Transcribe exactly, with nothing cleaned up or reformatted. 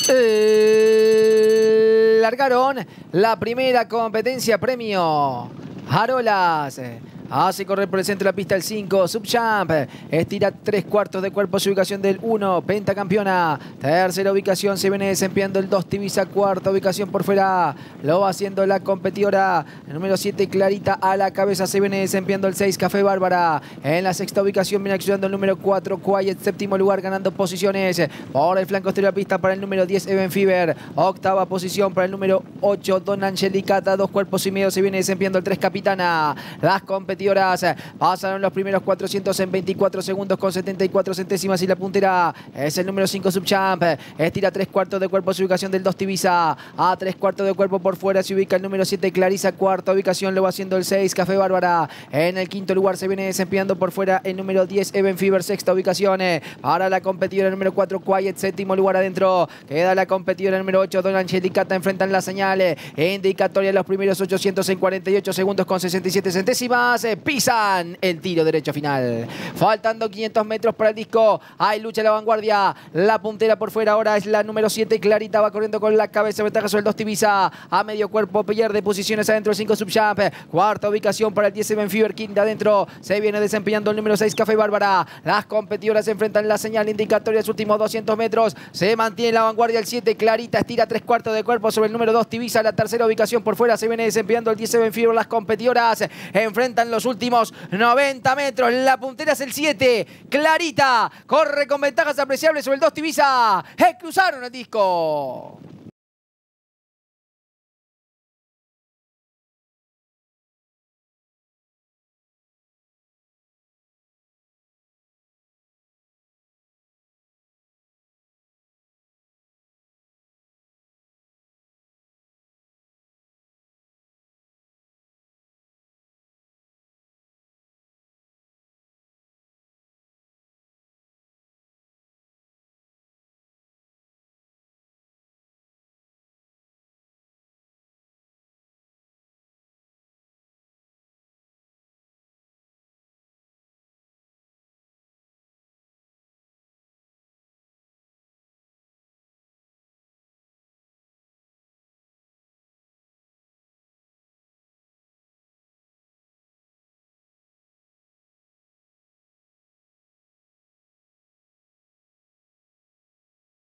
Largaron la primera competencia premio Arolas. Hace correr por el centro de la pista el cinco, Subchamp. Estira tres cuartos de cuerpo su ubicación del uno, pentacampeona. Tercera ubicación se viene desempeñando el dos, Tibisa. Cuarta ubicación por fuera lo va haciendo la competidora. El número siete, Clarita, a la cabeza se viene desempeñando el seis, Café Bárbara. En la sexta ubicación viene ayudando el número cuatro, Quiet. Séptimo lugar ganando posiciones por el flanco exterior de la pista para el número diez, Even Fever. Octava posición para el número ocho, Don Angelicata. Dos cuerpos y medio se viene desempeñando el tres, Capitana. Las competidoras pasaron los primeros cuatrocientos en veinticuatro segundos con setenta y cuatro centésimas y la puntera es el número cinco, Subchamp. Estira tres cuartos de cuerpo su ubicación del dos, Tibisa. A tres cuartos de cuerpo por fuera se ubica el número siete, Clarisa. Cuarta ubicación lo va haciendo el seis, Café Bárbara. En el quinto lugar se viene desempeñando por fuera el número diez, Even Fever. Sexta ubicación para la competidora número cuatro, Quiet. Séptimo lugar adentro queda la competidora número ocho, Don Angelicata. Enfrentan la señal indicatoria los primeros ochocientos en cuarenta y ocho segundos con sesenta y siete centésimas. Pisan el tiro derecho final. Faltando quinientos metros para el disco. Hay lucha a la vanguardia. La puntera por fuera ahora es la número siete, Clarita. Va corriendo con la cabeza. Ventaja sobre el dos, Tibisa. A medio cuerpo pierde posiciones adentro el cinco, Subchamp. Cuarta ubicación para el diez, Even Fever. Quinta adentro se viene desempeñando el número seis, Café Bárbara. Las competidoras se enfrentan la señal indicatoria. Los últimos doscientos metros. Se mantiene la vanguardia el siete, Clarita. Estira tres cuartos de cuerpo sobre el número dos, Tibisa. La tercera ubicación por fuera se viene desempeñando el diez, Even Fever. Las competidoras enfrentan los últimos noventa metros. La puntera es el siete, Clarita. Corre con ventajas apreciables sobre el dos, Tibisa. Cruzaron el disco.